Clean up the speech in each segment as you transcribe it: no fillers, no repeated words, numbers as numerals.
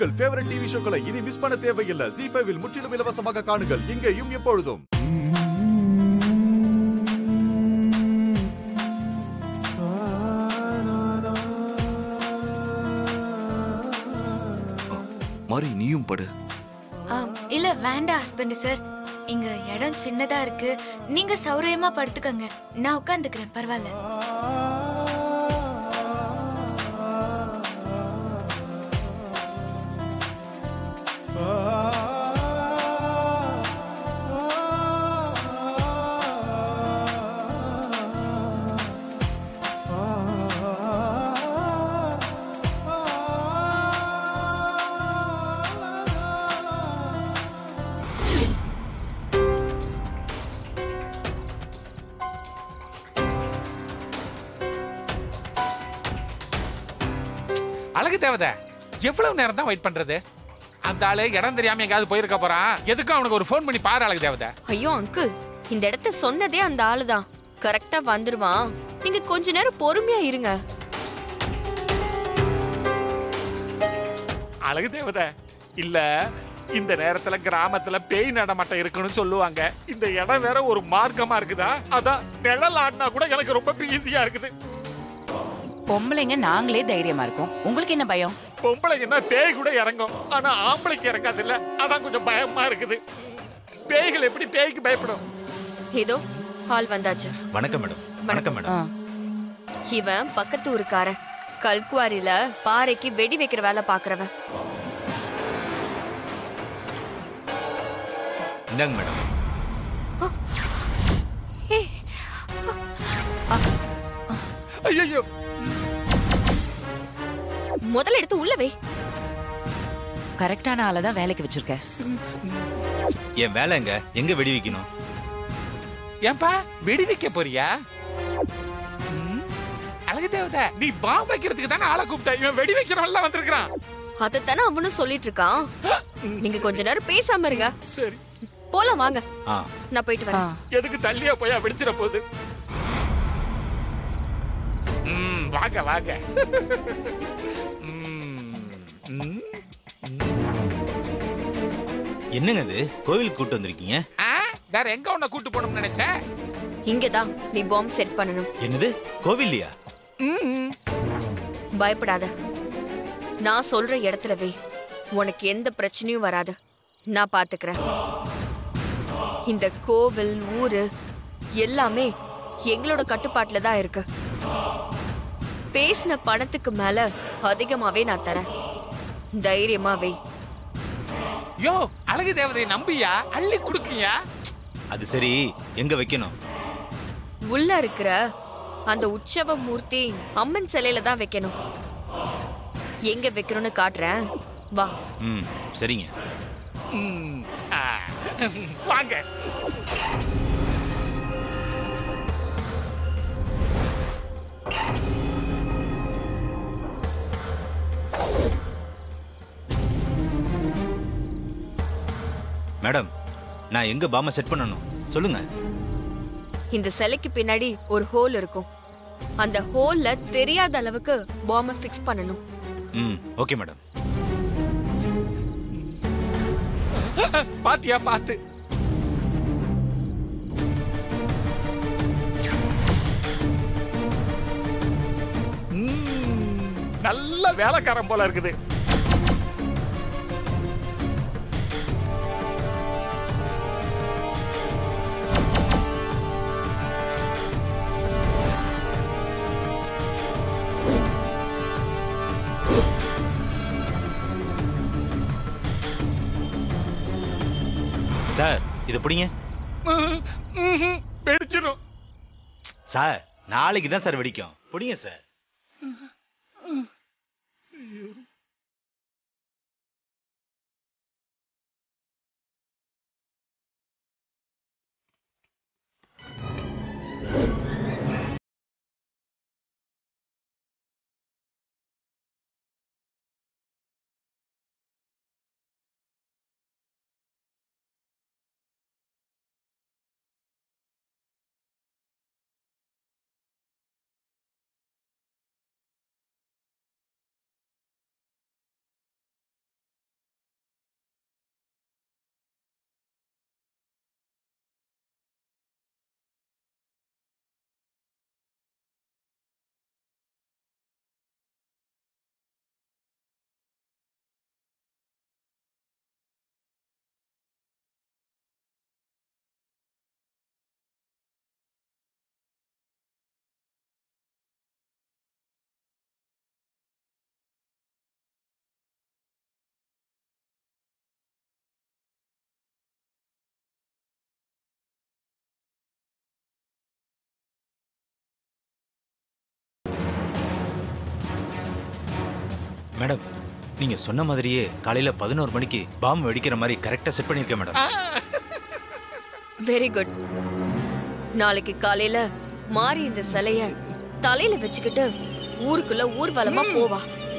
உங்கள் favourite TV ஷோக்களை இனி miss பண்ண தேவையில்லை. ஜீ5 இல் முற்றிலும் இலவசமாக காணுங்கள். இங்கேயும் எப்பொழுதும். மாரி நீயும் படு. இல்ல வேண்டாம் ஹஸ்பண்ட் சார், இங்க இடம் சின்னதா இருக்கு. நீங்க சௌரியமா படுத்துக்கங்க, நான் உட்கார்ந்துக்கிறேன், பரவாயில்ல. அழகு தேவதை, எவ்வளவு நேரம் தான் வெயிட் பண்றது? அந்த ஆளு இடம் தெரியாம எங்காவது போயிருக்க போறான். எதுக்கும் அவனுக்கு ஒரு ஃபோன் பண்ணி பாரு அழகு தேவதை. ஐயோ அங்கிள், இந்த இடத்த சொன்னதே அந்த ஆளுதான். கரெக்டா வந்துருவான். நீங்க கொஞ்ச நேரம் பொறுமையா இருங்க. அழகு தேவதை, இல்ல இந்த நேரத்துல கிராமத்துல பேய் நடமாட்டம் இருக்குன்னு சொல்லுவாங்க. இந்த இடம் வேற ஒரு மார்க்கமா இருக்குதா, அதான் நிழல் ஆடினா கூட எனக்கு ரொம்ப பீதியா இருக்குது. பொம்பளைங்க நாங்களே தைரியமா இருக்கோம், உங்களுக்கு என்ன பயம்? பொம்பளைங்கன்னா பேய் கூட இறங்கும், ஆனா ஆம்பளைக்கு இறங்காது இல்ல, அதான் கொஞ்சம் பயமா இருக்குது. பேய்கள் எப்படி பேய்க்கு பயப்படும்? ஏதோ ஹால் வந்தாச்சு. வணக்கம் மேடம். வணக்கம் மேடம். இவன் பக்கத்து ஊருக்காரன், கல்குவாரியில பாறைக்கு வெடி வைக்கிற வேலை பாக்குறவன். இந்தாங்க மேடம். ஐயோ, முதல்ல எடுத்து உள்ள வை. கரெக்டான ஆளதான் வேலைக்கு வச்சிருக்க. என் வேலை எங்க வெடி வைக்கணும்? ஏன்பா வெடி வைக்க போறியா? அழகு தேவதை, நீ பாம்பு வைக்கிறதுக்கு தானே ஆளை கூப்பிட்ட. இவன் வெடி வைக்கிறவன் வந்திருக்கான். அதத்தானே அவனும் சொல்லிட்டு இருக்கான். நீங்க கொஞ்ச நேரம் பேசாம இருங்க. சரி போலாம் வாங்க. நான் போயிட்டு வரேன். எதுக்கு தள்ளியா போய் வெடிச்சிட போகுது? வாங்க வாங்க. என்னங்க இது, கோவிலுக்கு கூட்டு வந்திருக்கீங்க? வேற எங்க உன்னை கூட்டு போகணும்னு நினைச்ச? இங்கதான் நீ பாம்பு செட் பண்ணணும். என்னது, கோவில்லையா? பயப்படாத, நான் சொல்ற இடத்துல வை. உனக்கு எந்த பிரச்சனையும் வராது, நான் பாத்துக்கிறேன். இந்த கோவில் ஊரு எல்லாமே எங்களோட கட்டுப்பாட்டுல தான் இருக்கு. பேசின பணத்துக்கு மேல அதிகமாவே நான் தரேன், தைரியமா வை. யோ அழகு தேவதை நம்பியா அள்ளி குடுக்கியா? அது சரி, எங்க வைக்கணும்? உள்ள இருக்கிற அந்த உற்சவ மூர்த்தி அம்மன் சிலையில தான் வைக்கணும். எங்க வைக்கணும்னு காட்டுறேன், வா. சரிங்க. வாங்க. மேடம், நான் எங்க பாம்பை செட் பண்ணணும் சொல்லுங்க. இந்த சிலைக்கு பின்னாடி ஒரு ஹோல் இருக்கும். அந்த ஹோல்ல தெரியாத அளவுக்கு பாம்பை ஃபிக்ஸ் பண்ணணும். Okay madam. பாத்தியா பாத்து. நல்ல வேலைக்காரன் போல இருக்குது. சார், இது பிடிங்க. வெடிச்சிடும் சார். நாளைக்கு தான் சார் வெடிக்கும், பிடிங்க சார். மேடம் நீங்க சொன்ன மாதிரியே காலையில 11 மணிக்கு பாம் வெடிக்கிற மாதிரி கரெக்டா செட் பண்ணிருக்கேன் மேடம். Very good. நாளைக்கு காலையில மாறி இந்த சிலைய தலையில வச்சுக்கிட்டு ஊருக்குள்ள ஊர்வலமா போவா.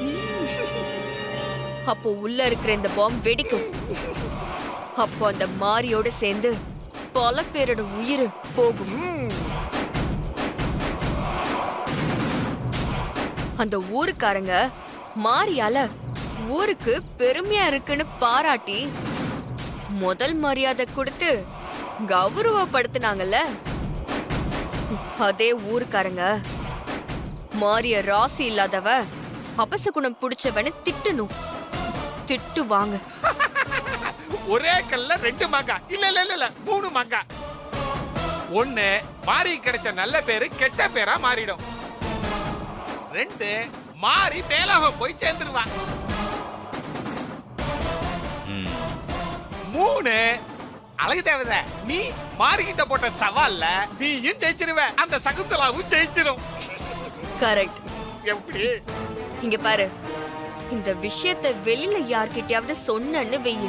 அப்போ உள்ள இருக்கிற இந்த பாம் வெடிக்கும். அப்போ அந்த மாரியோட சேர்ந்து பல பேரோட உயிர் போகும். அந்த ஊருக்காரங்க மாரியால ஊருக்கு பெருமையா இருக்குன்னு பாராட்டி முதல் மரியாதை கொடுத்து கௌரவப்படுத்தினாங்கல்ல. அதே ஊருக்காரங்க மாரிய ராசி இல்லாதவ அபசகுணம் பிடிச்சவன்னு திட்டணும். திட்டுவாங்க. ஒரே கல்ல 2 மாங்கா. இல்ல 3 மாங்கா. ஒண்ணு மாறி கிடைச்ச நல்ல பேரு கெட்ட பேரா மாறிடும். 2 மாறி மேலோகம் போய் சேர்ந்துருவா. 3 அழகு தேவதை நீ மாறிக்கிட்ட போட்ட சவால்ல நீயும் ஜெயிச்சிருவ. அந்த சகுந்தலாவும் ஜெயிச்சிரும். கரெக்ட். எப்படி? இங்க பாரு, இந்த விஷயத்தை வெளியில யார்கிட்டயாவது சொன்னன்னு வெய்ய,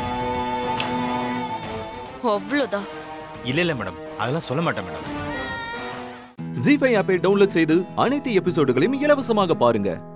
அவ்வளவுதான். இல்ல மேடம், அதெல்லாம் சொல்ல மாட்டேன் மேடம். ஜீ5 ஆப்பை டவுன்லோட் செய்து அனைத்து எபிசோடுகளையும் இலவசமாக பாருங்க.